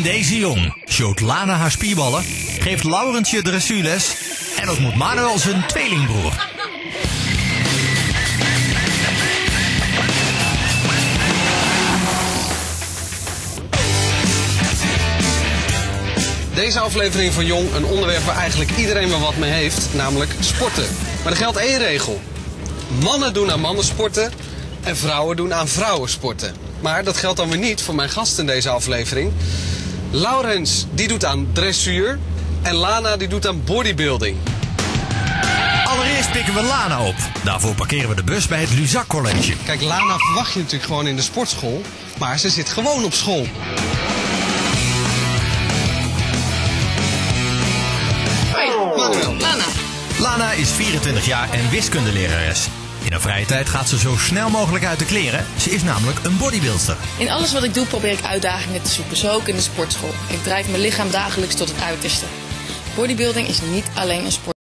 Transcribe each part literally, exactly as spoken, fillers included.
Deze Jong showt Lana haar spierballen, geeft Laurensje dressuurles en ontmoet Manuel zijn tweelingbroer. Deze aflevering van Jong, een onderwerp waar eigenlijk iedereen wel wat mee heeft, namelijk sporten. Maar er geldt één regel. Mannen doen aan mannen sporten en vrouwen doen aan vrouwen sporten. Maar dat geldt dan weer niet voor mijn gast in deze aflevering. Laurens die doet aan dressuur en Lana die doet aan bodybuilding. Allereerst pikken we Lana op. Daarvoor parkeren we de bus bij het Luzak College. Kijk, Lana verwacht je natuurlijk gewoon in de sportschool, maar ze zit gewoon op school. Manuel. Lana. Lana is vierentwintig jaar en wiskundelerares. In haar vrije tijd gaat ze zo snel mogelijk uit de kleren. Ze is namelijk een bodybuilder. In alles wat ik doe probeer ik uitdagingen te zoeken, zo ook in de sportschool. Ik drijf mijn lichaam dagelijks tot het uiterste. Bodybuilding is niet alleen een sport.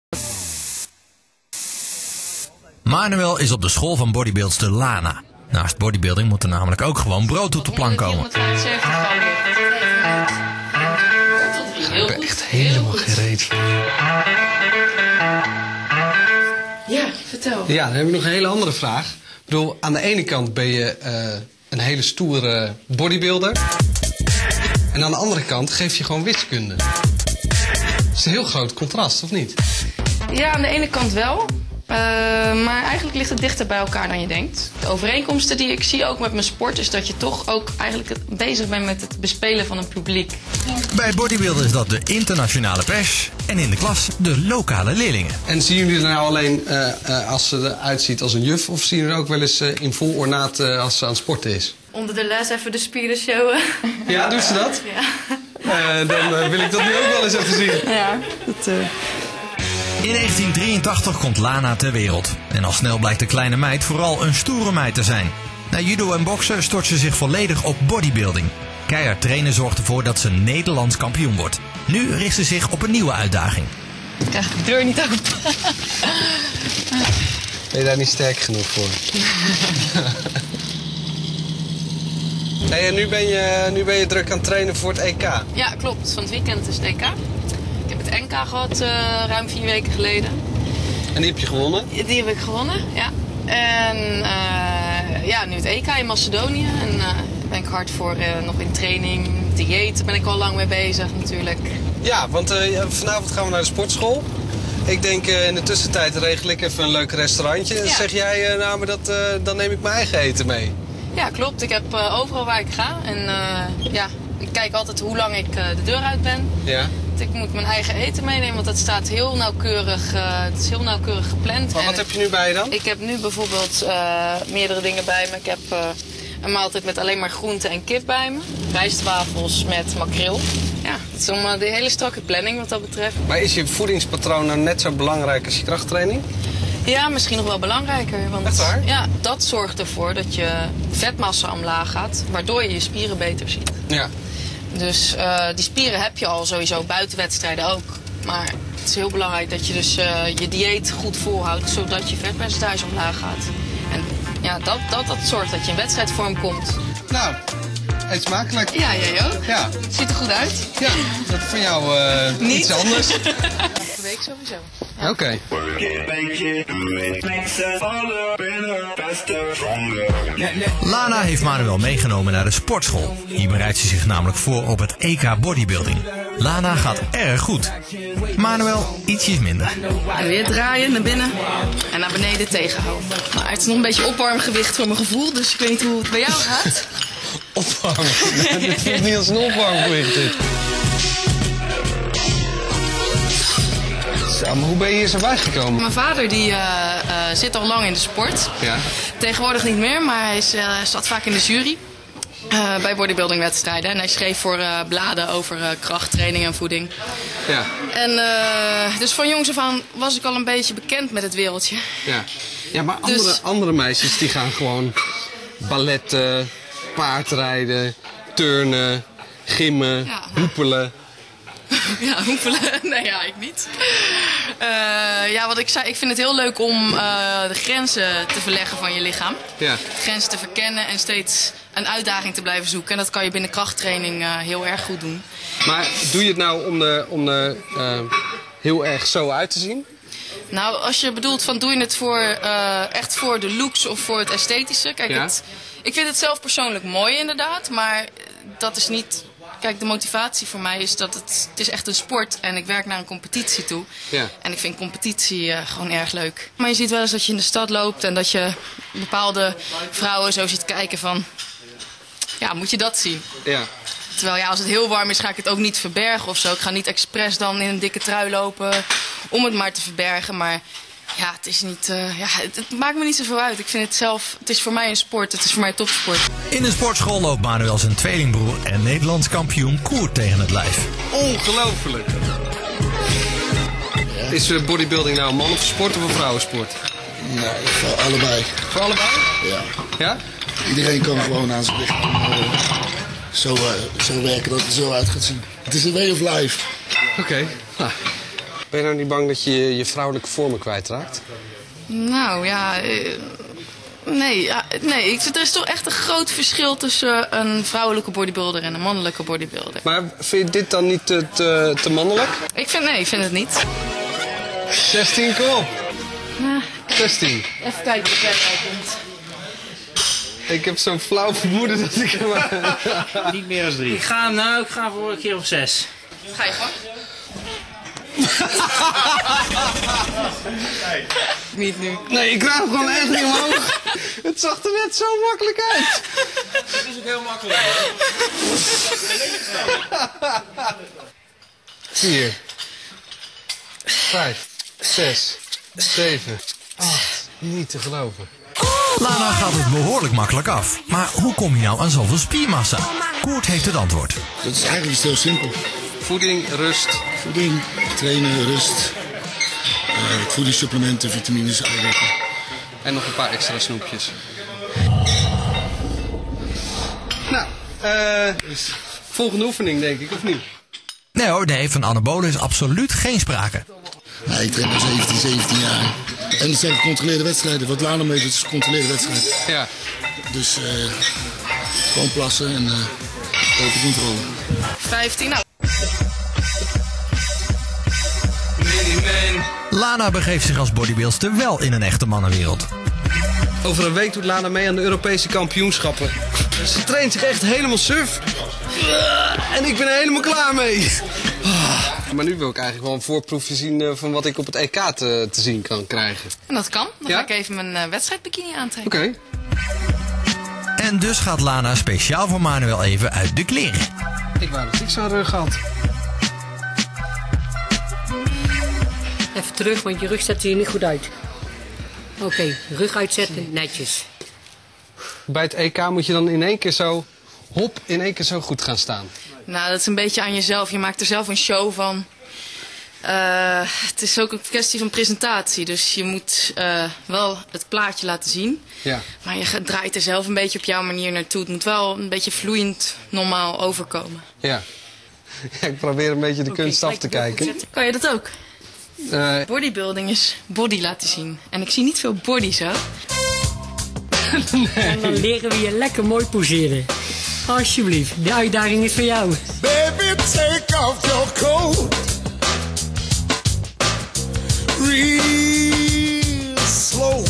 Manuel is op de school van bodybuildster Lana. Naast bodybuilding moet er namelijk ook gewoon brood op de plank komen. Ik ben echt helemaal gereed van. Ja, vertel. Ja, dan heb ik nog een hele andere vraag. Ik bedoel, aan de ene kant ben je uh, een hele stoere bodybuilder. En aan de andere kant geef je gewoon wiskunde. Dat is een heel groot contrast, of niet? Ja, aan de ene kant wel. Uh, maar eigenlijk ligt het dichter bij elkaar dan je denkt. De overeenkomsten die ik zie ook met mijn sport is dat je toch ook eigenlijk bezig bent met het bespelen van een publiek. Bij bodybuilden is dat de internationale pers en in de klas de lokale leerlingen. En zien jullie er nou alleen uh, uh, als ze eruit ziet als een juf of zien jullie er ook wel eens uh, in vol ornaat uh, als ze aan het sporten is? Onder de les even de spieren showen. Ja, doet ze dat? Ja. Uh, dan uh, wil ik dat nu ook wel eens even zien. Ja, dat... Uh... In negentien drieëntachtig komt Lana ter wereld. En al snel blijkt de kleine meid vooral een stoere meid te zijn. Na judo en boksen stort ze zich volledig op bodybuilding. Keihard trainen zorgt ervoor dat ze Nederlands kampioen wordt. Nu richt ze zich op een nieuwe uitdaging. Ik krijg de deur niet open. Ben je daar niet sterk genoeg voor? Hey, en nu ben, je, nu ben je druk aan het trainen voor het E K. Ja, klopt. Van het weekend is het E K. Ik heb het N K gehad uh, ruim vier weken geleden. En die heb je gewonnen? Die heb ik gewonnen, ja. En uh, ja, nu het E K in Macedonië. En uh, ben ik hard voor uh, nog in training, dieet. Ben ik al lang mee bezig natuurlijk. Ja, want uh, vanavond gaan we naar de sportschool. Ik denk uh, in de tussentijd regel ik even een leuk restaurantje. Ja. Zeg jij, uh, nou, maar dat, uh, dan neem ik mijn eigen eten mee. Ja, klopt. Ik heb uh, overal waar ik ga. En uh, ja, ik kijk altijd hoe lang ik uh, de deur uit ben. Ja. Ik moet mijn eigen eten meenemen, want dat staat heel nauwkeurig, uh, het is heel nauwkeurig gepland. Maar wat heb je nu bij je dan? Ik heb nu bijvoorbeeld uh, meerdere dingen bij me. Ik heb uh, een maaltijd met alleen maar groente en kip bij me. Rijstwafels met makreel. Ja, het is allemaal de hele strakke planning wat dat betreft. Maar is je voedingspatroon nou net zo belangrijk als je krachttraining? Ja, misschien nog wel belangrijker. Want Echt waar? Ja, dat zorgt ervoor dat je vetmassa omlaag gaat, waardoor je je spieren beter ziet. Ja. Dus uh, die spieren heb je al sowieso buiten wedstrijden ook. Maar het is heel belangrijk dat je dus uh, je dieet goed volhoudt, zodat je vetpercentage omlaag gaat. En ja, dat, dat, dat zorgt dat je in wedstrijdvorm komt. Nou, eet smakelijk. Ja, jij ook. Ja. Het ziet er goed uit. Ja, dat is van jou uh, Niet? iets anders. Elke week sowieso. Ja. Oké. Okay. Lana heeft Manuel meegenomen naar de sportschool. Hier bereidt ze zich namelijk voor op het E K bodybuilding. Lana gaat erg goed. Manuel ietsjes minder. En weer draaien naar binnen en naar beneden tegenhouden. Nou, het is nog een beetje opwarmgewicht voor mijn gevoel, dus ik weet niet hoe het bij jou gaat. Opwarmen? Dit voelt niet als een opwarmgewicht dit. Zo, maar hoe ben je hier zo bij gekomen? Mijn vader die, uh, uh, zit al lang in de sport. Ja. Tegenwoordig niet meer, maar hij is, uh, zat vaak in de jury. Uh, bij bodybuildingwedstrijden. En hij schreef voor uh, bladen over uh, kracht, training en voeding. Ja. En uh, dus van jongs af aan was ik al een beetje bekend met het wereldje. Ja, ja maar andere, Dus... andere meisjes die gaan gewoon balletten, paardrijden, turnen, gimmen, Ja. hoepelen. Ja, hoepelen. Nee, ja, ik niet. Uh, ja, wat ik zei, ik vind het heel leuk om uh, de grenzen te verleggen van je lichaam. Ja. De grenzen te verkennen en steeds een uitdaging te blijven zoeken. En dat kan je binnen krachttraining uh, heel erg goed doen. Maar doe je het nou om er om de, uh, heel erg zo uit te zien? Nou, als je bedoelt van doe je het voor, uh, echt voor de looks of voor het esthetische. Kijk, Ja. het, ik vind het zelf persoonlijk mooi inderdaad, maar dat is niet... Kijk, de motivatie voor mij is dat het, het is echt een sport en ik werk naar een competitie toe. Ja. En ik vind competitie uh, gewoon erg leuk. Maar je ziet wel eens dat je in de stad loopt en dat je bepaalde vrouwen zo ziet kijken van... Ja, moet je dat zien? Ja. Terwijl ja, als het heel warm is ga ik het ook niet verbergen of zo. Ik ga niet expres dan in een dikke trui lopen om het maar te verbergen. Maar ja, het is niet, uh, ja, het, het maakt me niet zoveel uit. Ik vind het zelf, het is voor mij een sport. Het is voor mij een topsport. In de sportschool loopt Manuel zijn tweelingbroer en Nederlands kampioen Koert tegen het lijf. Ongelooflijk. Is uh, bodybuilding nou een man of sport of een vrouwensport? Nee, voor allebei. Voor allebei? Ja. Ja? Iedereen kan gewoon aan zijn lichaam uh, zo, uh, zo werken dat het er zo uit gaat zien. Het is een way of life. Oké. Okay. Nou. Ben je nou niet bang dat je je vrouwelijke vormen kwijtraakt? Nou ja, uh, nee, ja, nee. Ik, er is toch echt een groot verschil tussen een vrouwelijke bodybuilder en een mannelijke bodybuilder. Maar vind je dit dan niet te, te, te mannelijk? Ik vind, nee, ik vind het niet. zestien, kom op. Uh, zestien. Even kijken hoe ver hij komt. Ik heb zo'n flauw vermoeden dat ik hem... Niet meer dan drie. Ik ga, nou, ik ga voor een keer of zes. Ga je gewoon? Niet nu. Nee, ik krijg hem gewoon echt niet omhoog. Het zag er net zo makkelijk uit. Dat is ook heel makkelijk. Vier. Vijf. Zes. Zeven. Acht. Niet te geloven. Lana gaat het behoorlijk makkelijk af. Maar hoe kom je nou aan zoveel spiermassa? Koert heeft het antwoord. Dat is eigenlijk heel simpel. Voeding, rust. Voeding, trainen, rust. Uh, voedingssupplementen, vitamines, eiwitten. En nog een paar extra snoepjes. Nou, eh... volgende oefening denk ik, of niet? Nee hoor, nee, van anabolen is absoluut geen sprake. Ja, ik train al zeventien, zeventien jaar. En het zijn gecontroleerde wedstrijden. Wat Lana mee doet is een gecontroleerde wedstrijd. Ja. Dus uh, gewoon plassen en uh, boven controle. vijftien, nou. Lana begeeft zich als bodybuilster wel in een echte mannenwereld. Over een week doet Lana mee aan de Europese kampioenschappen. Ze traint zich echt helemaal suf. En ik ben er helemaal klaar mee. Maar nu wil ik eigenlijk wel een voorproefje zien van wat ik op het E K te, te zien kan krijgen. En dat kan. Dan Ja? ga ik even mijn uh, wedstrijdbikini aantrekken. Oké. Okay. En dus gaat Lana speciaal voor Manuel even uit de kleren. Ik wou dat ik zo'n rug had. Even terug, want je rug zet hier niet goed uit. Oké, okay, rug uitzetten, netjes. Bij het E K moet je dan in één keer zo, hop, in één keer zo goed gaan staan. Nou, dat is een beetje aan jezelf. Je maakt er zelf een show van. Uh, het is ook een kwestie van presentatie. Dus je moet uh, wel het plaatje laten zien. Ja. Maar je draait er zelf een beetje op jouw manier naartoe. Het moet wel een beetje vloeiend normaal overkomen. Ja. Ja, ik probeer een beetje de Okay, kunst af te kijken. Kan je dat ook? Uh, Bodybuilding is body laten zien. En ik zie niet veel body zo. nee. En dan leren we je lekker mooi poseren. Alsjeblieft, de uitdaging is voor jou. Baby, take off your coat. Real slow.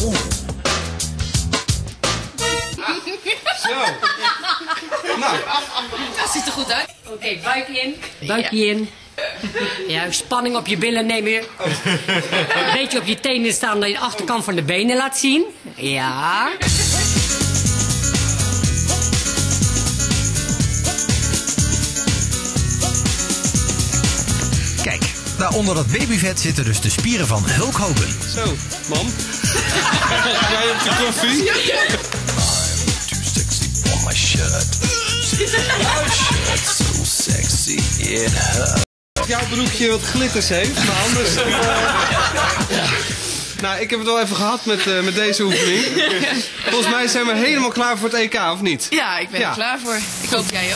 Zo. Nou. Dat ziet er goed uit. Oké, okay, buikje in. Buikje ja. in. Ja, spanning op je billen nemen. Een beetje op je tenen staan dat je de achterkant van de benen laat zien. Ja. Kijk, daar onder dat babyvet zitten dus de spieren van Hulk Hogan. Zo, mam. Jij op de koffie? I'm too sexy for my shirt. My shirt so sexy it hurts. Jouw broekje wat glitters heeft, maar anders... Uh, ja. Nou, ik heb het wel even gehad met, uh, met deze oefening. Volgens mij zijn we helemaal klaar voor het E K, of niet? Ja, ik ben Ja. er klaar voor. Ik hoop jij ook.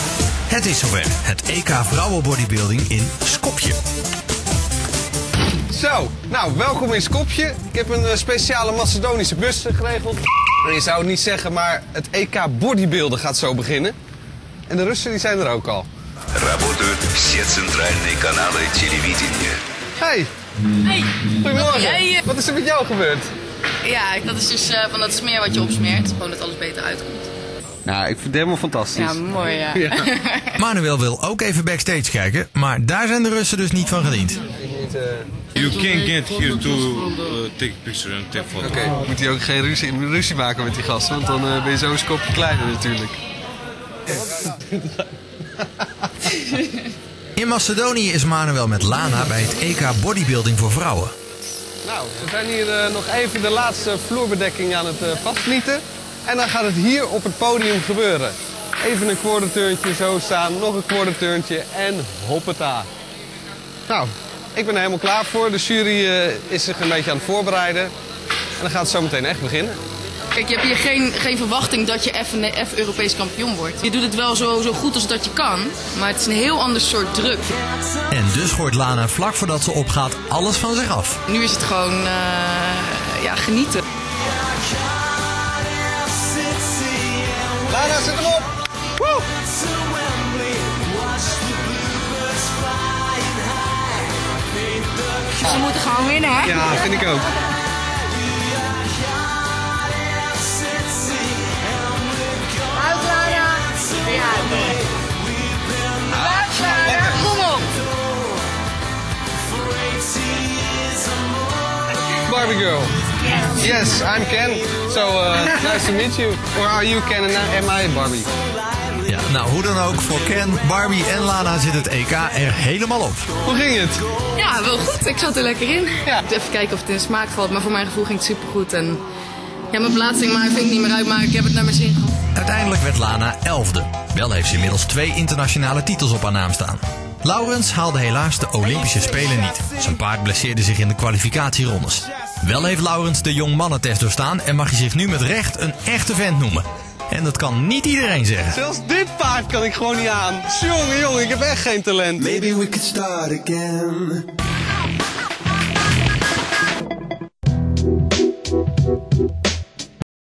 Het is zover. Het E K vrouwenbodybuilding in Skopje. Zo, nou, welkom in Skopje. Ik heb een uh, speciale Macedonische bus geregeld. En je zou het niet zeggen, maar het E K bodybuilden gaat zo beginnen. En de Russen die zijn er ook al. Работают все центральные каналы телевидения. Hey. Hey. Goedemorgen. Jij, Wat is er met jou gebeurd? Ja, dat is dus uh, van dat smeer wat je opsmeert. Gewoon dat alles beter uitkomt. Nou, ik vind het helemaal fantastisch. Ja, mooi ja. Ja. Manuel wil ook even backstage kijken, maar daar zijn de Russen dus niet van gediend. You can get here to uh, take picture and take photo. Oké, okay. Moet hij ook geen ruzie, ruzie maken met die gasten, want dan uh, ben je zo een kopje kleiner natuurlijk. In Macedonië is Manuel met Lana bij het E K bodybuilding voor vrouwen. Nou, we zijn hier uh, nog even de laatste vloerbedekking aan het uh, vastnieten. En dan gaat het hier op het podium gebeuren. Even een quarterturntje zo staan, nog een quarterturntje en hoppata. Nou, ik ben er helemaal klaar voor. De jury uh, is zich een beetje aan het voorbereiden. En dan gaat het zo meteen echt beginnen. Kijk, je hebt hier geen, geen verwachting dat je even, even Europees kampioen wordt. Je doet het wel zo, zo goed als dat je kan, maar het is een heel ander soort druk. En dus gooit Lana vlak voordat ze opgaat alles van zich af. Nu is het gewoon uh, ja, genieten. Lana, zit erop! Woe! Ze moeten gewoon winnen, hè? Ja, vind ik ook. Kom op! Barbie girl. Yes, I'm Ken. So uh, nice to meet you. Or are you Ken and am I Barbie? Ja, nou hoe dan ook, voor Ken, Barbie en Lana zit het E K er helemaal op. Hoe ging het? Ja, wel goed. Ik zat er lekker in. Ja. Even kijken of het in smaak valt, maar voor mijn gevoel ging het supergoed. En ja, mijn plaatsing maar vind ik niet meer uit, maar ik heb het naar mijn zin gehad. Uiteindelijk werd Lana elfde. Wel heeft ze inmiddels twee internationale titels op haar naam staan. Laurens haalde helaas de Olympische Spelen niet. Zijn paard blesseerde zich in de kwalificatierondes. Wel heeft Laurens de jongmannentest doorstaan en mag hij zich nu met recht een echte vent noemen. En dat kan niet iedereen zeggen. Zelfs dit paard kan ik gewoon niet aan. Jongen, jongen, ik heb echt geen talent. Maybe we could start again.